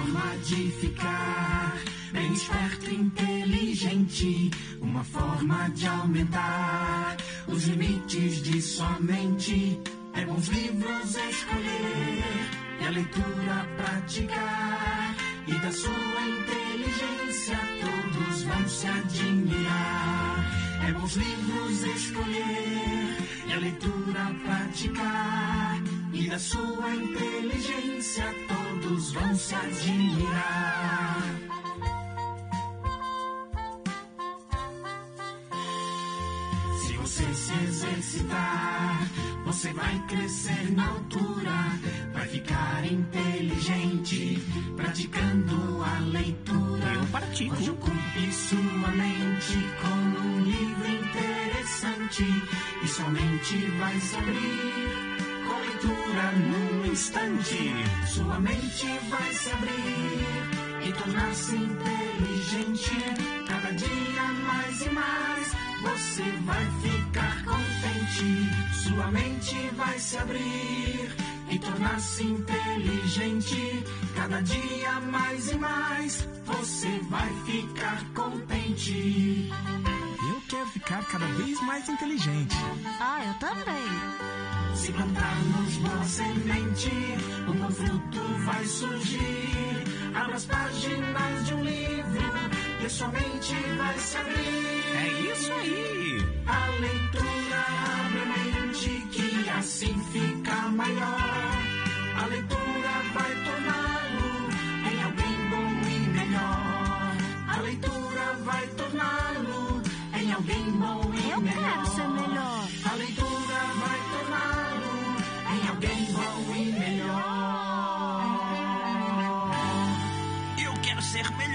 forma de ficar bem esperto e inteligente, uma forma de aumentar os limites de sua mente. É bons livros escolher e a leitura praticar, e da sua inteligência todos vão se admirar. É bons livros escolher e a leitura praticar, e da sua inteligência todos vão se admirar. Se você se exercitar, você vai crescer na altura, vai ficar inteligente, praticando a leitura. Eu pratico. Hoje ocupe sua mente com um livro interessante, e sua mente vai se abrir com leitura num instante. Sua mente vai se abrir e tornar-se inteligente, cada dia mais e mais você vai ficar contente. Sua mente vai se abrir e tornar-se inteligente, cada dia mais e mais você vai ficar contente. Eu quero ficar cada vez mais inteligente. Ah, eu também. Se plantarmos boa semente, um bom fruto vai surgir. Abra as páginas de um livro e sua mente vai se abrir. É isso aí. A leitura abre a mente, que assim fica maior. A leitura vai torná-lo em alguém bom e melhor. A leitura vai torná-lo em alguém bom e melhor. Eu quero ser melhor. A leitura vai torná-lo em alguém bom e melhor. Eu quero ser melhor.